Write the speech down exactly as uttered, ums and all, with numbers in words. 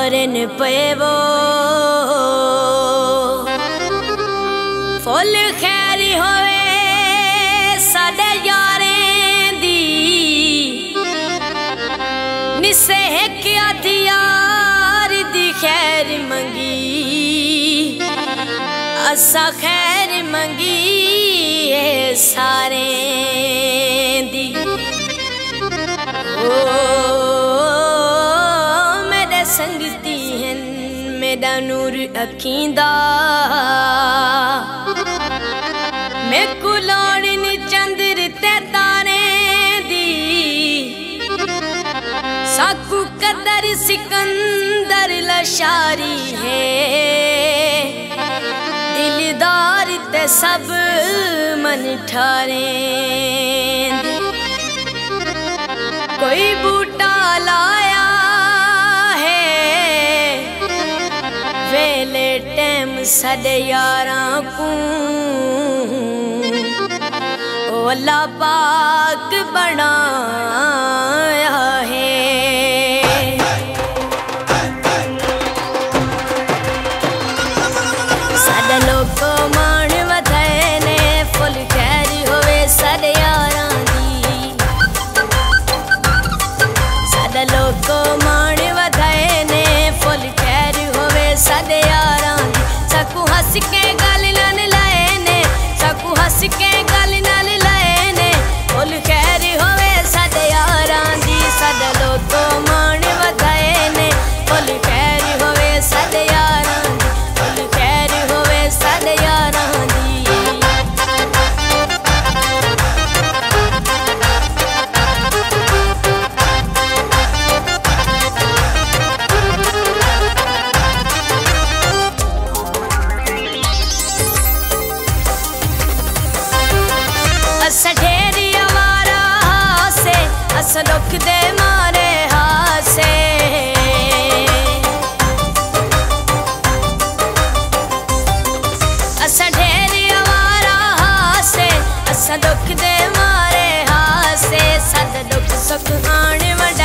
यारन पेवो full खैरी होवे साडे यारें दी निसे एक आधी यार दी खैर मंगी असा खैर मंगी ए सारे दी। ओ मेरे संगती हैं मेरा नूर अखींदा मैं कुलोड़नी चंद्र ते तारे दी साकू कदर सिकंदर लशारी है दिलदार ते सब मन ठारे दी। कोई बूटा लाया है वेले टैम साडे यारां को ओ अल्लाह पाक बनाया है। साडे लोको मान वधाए ने फुल खैरी होवे साडे यारां दी साडे लोको मान वधाए ने फुल खैरी होवे साडे यारां दी। सकू हंस के गल नाल लाए ने सकू हंस के गल नाल लाए ने फुल खैरी होवे साडे यारां दी साडे लोको मान वधाए ने फुल खैरी होवे साडे यारां दी फुल खैरी होवे साडे यारां दी। असा ढेरी आवारा हासे असा दुख दे मारे हासे असा ढेरी आवारा हासे असा दुख दे मारे हासे सद दुख सुख आने वडा